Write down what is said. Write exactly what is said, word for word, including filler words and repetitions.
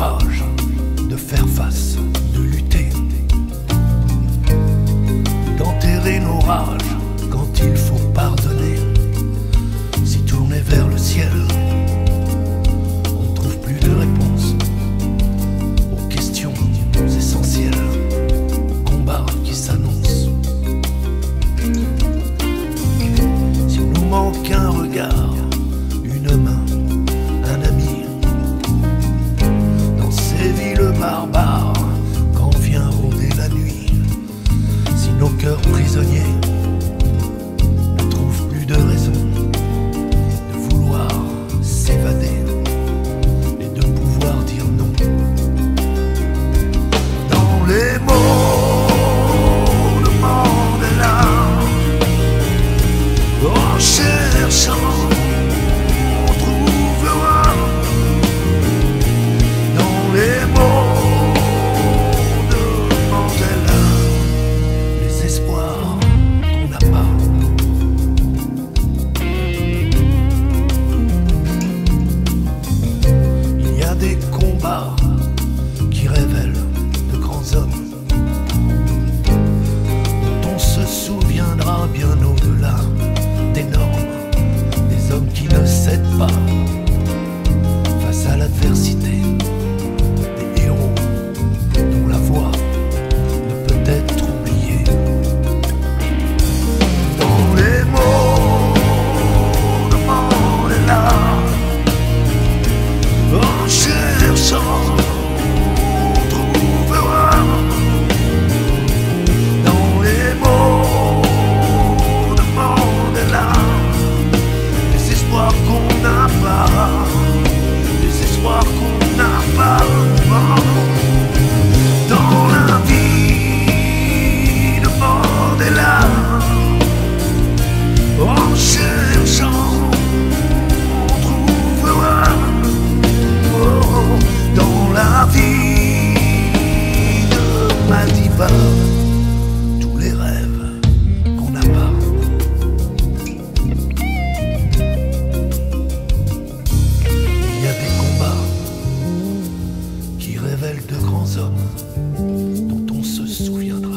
courage de faire face, de lutter, d'enterrer nos rages quand il faut pardonner. Si tourner vers le ciel, on ne trouve plus de réponse aux questions essentielles, combat qui s'annonce. S'il nous manque un regard, une main, un ami, dans ces villes barbares, quand vient rôder la nuit, si nos cœurs prisonniers ne trouvent plus de raison de vouloir s'évader et de pouvoir dire non, dans les mots de Mandela, en cherchant on trouvera, dans les mots de Mandela, les espoirs qu'on n'a pas. Il y a des combats qui révèlent de grands hommes dont on se souviendra bien au-delà des normes, des hommes qui ne cèdent pas face à l'adversité, des héros dont la voix ne peut être oubliée. Dans les mots de Mandela, en cherchant on trouvera, dans les mots de Mandela, les espoirs qu'on n'a pas, les espoirs qu'on n'a pas. Dans la vie de Mandela, en cherchant on trouvera, oh, dans la vie de Madiba, tous les rêves qu'on n'a pas. Il y a des combats qui révèlent de grands hommes dont on se souviendra.